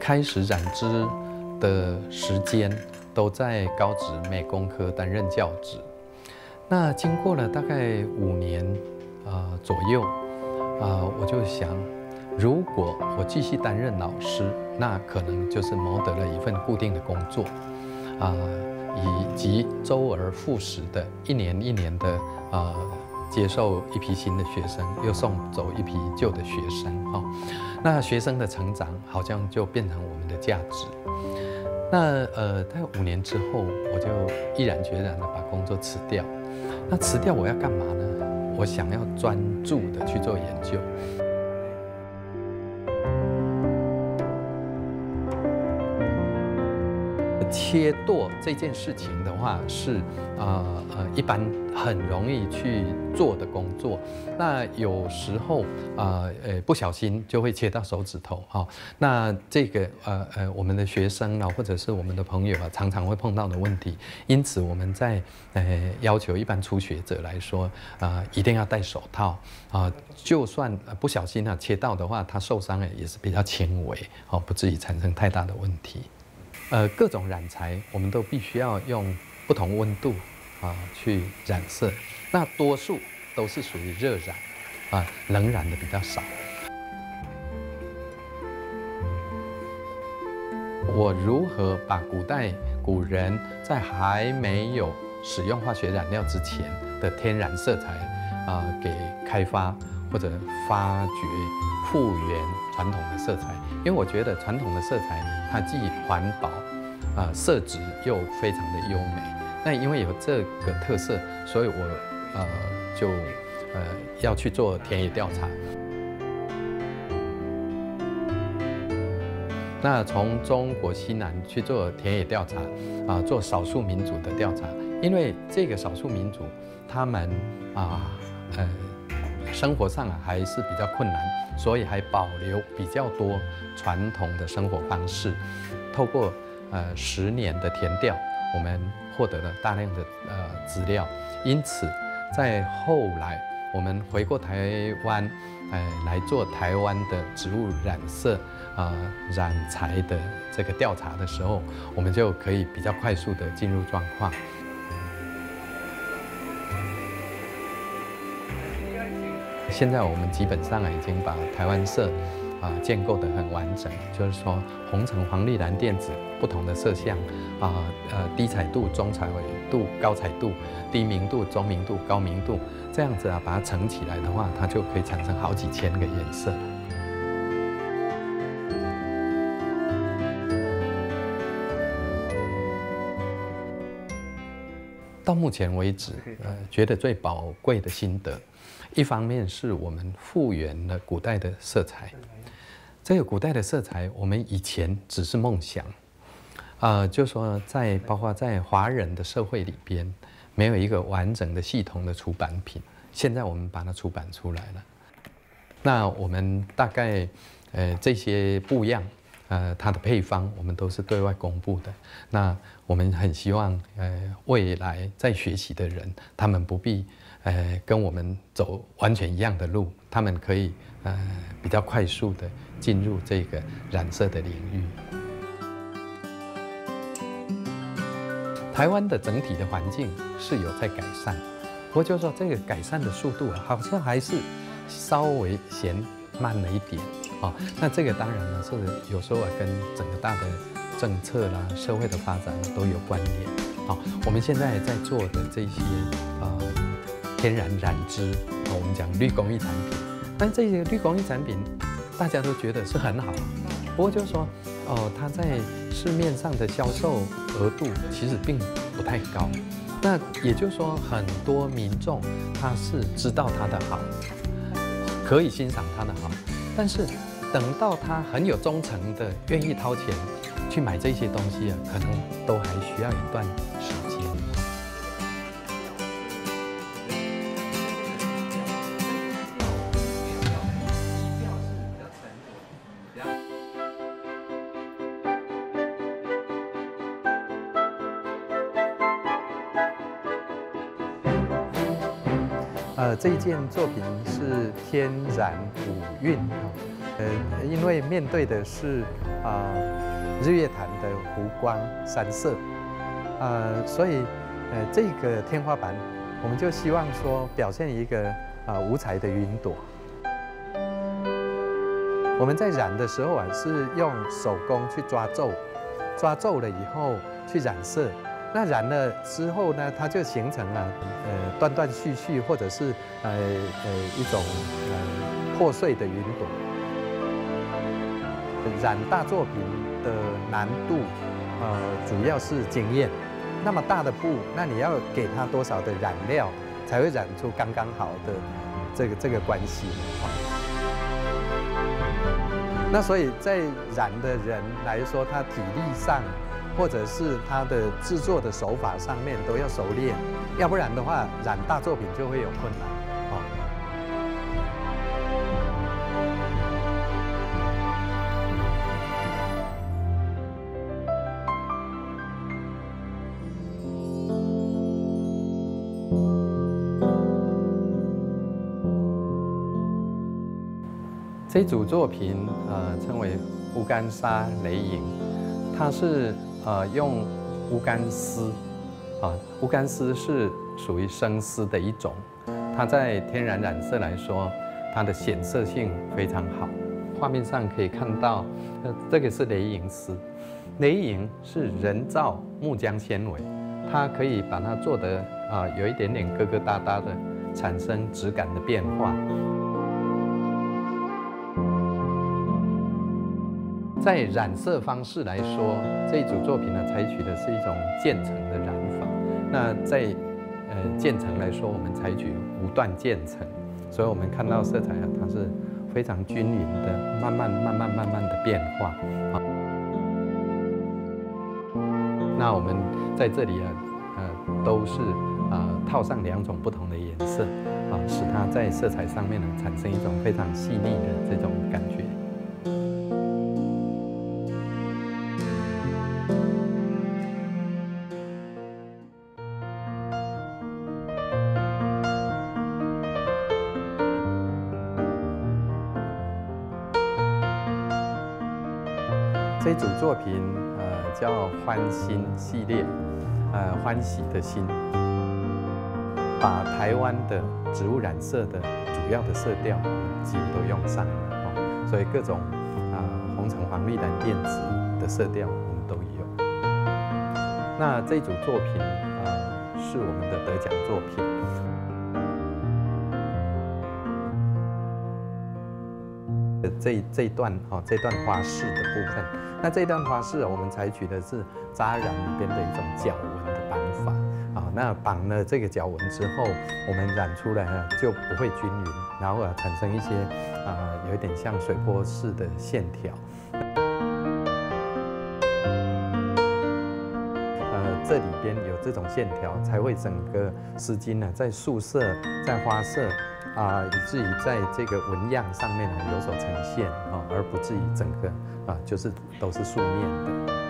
开始染织的时间都在高职美工科担任教职。那经过了大概5年左右，我就想，如果我继续担任老师，那可能就是谋得了一份固定的工作，以及周而复始的一年一年的接受一批新的学生，又送走一批旧的学生，那学生的成长好像就变成我们的价值。那大概5年之后，我就毅然决然的把工作辞掉。那辞掉我要干嘛呢？我想要专注的去做研究。切剁这件事情的话，是一般很容易去做的工作。那有时候不小心就会切到手指头那这个我们的学生或者是我们的朋友常常会碰到的问题。因此我们在要求一般初学者来说一定要戴手套就算不小心切到的话，他受伤也是比较轻微不至于产生太大的问题。各种染材我们都必须要用不同温度去染色，那多数都是属于热染冷染的比较少。我如何把古人在还没有使用化学染料之前的天然色彩给开发或者发掘复原传统的色彩？因为我觉得传统的色彩它既环保色质又非常的优美。那因为有这个特色，所以我就要去做田野调查。那从中国西南去做田野调查做少数民族的调查，因为这个少数民族他们生活上还是比较困难，所以还保留比较多传统的生活方式。透过10年的田调，我们获得了大量的资料，因此在后来我们回过台湾来做台湾的植物染色染材的这个调查的时候，我们就可以比较快速的进入状况。现在我们基本上已经把台湾色建构得很完整，就是说红橙黄绿蓝靛紫不同的色相低彩度、中彩度、高彩度、低明度、中明度、高明度，这样子把它乘起来的话，它就可以产生好几千个颜色。到目前为止，觉得最宝贵的心得，一方面是我们复原了古代的色彩。这个古代的色彩，我们以前只是梦想，就说包括在华人的社会里边，没有一个完整的系统的出版品。现在我们把它出版出来了。那我们大概这些布样，它的配方我们都是对外公布的。那我们很希望未来在学习的人，他们不必跟我们走完全一样的路，他们可以比较快速的进入这个染色的领域。台湾的整体的环境是有在改善，不过就是说这个改善的速度好像还是稍微嫌慢了一点那这个当然呢是有时候跟整个大的政策啦、社会的发展都有关联我们现在在做的这些天然染织我们讲绿工艺产品，但这些绿工艺产品大家都觉得是很好，不过就是说它在市面上的销售额度其实并不太高。那也就是说，很多民众他是知道它的好，可以欣赏它的好，但是等到他很有忠诚的愿意掏钱去买这些东西可能都还需要一段时间。这一件作品是天然五韵因为面对的是日月潭的湖光山色，所以这个天花板我们就希望说表现一个五彩的云朵。我们在染的时候是用手工去抓皱，抓皱了以后去染色。那染了之后呢，它就形成了断断续续，或者是一种破碎的云朵。染大作品的难度主要是经验。那么大的布，那你要给它多少的染料，才会染出刚刚好的这个关系？那所以在染的人来说，他体力上，或者是他的制作的手法上面都要熟练，要不然的话，染大作品就会有困难。这组作品称为乌干沙雷影，它是用乌干丝乌干丝是属于生丝的一种，它在天然染色来说，它的显色性非常好。画面上可以看到，这个是雷影丝，雷影是人造木浆纤维，它可以把它做得有一点点疙疙瘩瘩的，产生质感的变化。在染色方式来说，这一组作品呢，采取的是一种渐层的染法。那在渐层来说，我们采取无断渐层，所以我们看到色彩它是非常均匀的，慢慢的变化。那我们在这里都是套上2种不同的颜色使它在色彩上面呢产生一种非常细腻的这种感觉。这组作品叫欢欣系列，欢喜的欣，把台湾的植物染色的主要的色调几乎都用上了所以各种红橙黄绿蓝靛紫的色调我们都有。那这组作品是我们的得奖作品。这一段花饰的部分，那这一段花饰我们采取的是扎染里边的一种角纹的绑法那绑了这个角纹之后，我们染出来就不会均匀，然后产生一些有一点像水波式的线条。这里边有这种线条，才会整个丝巾呢在素色、在花色以至于在这个纹样上面有所呈现而不至于整个就是都是素面的。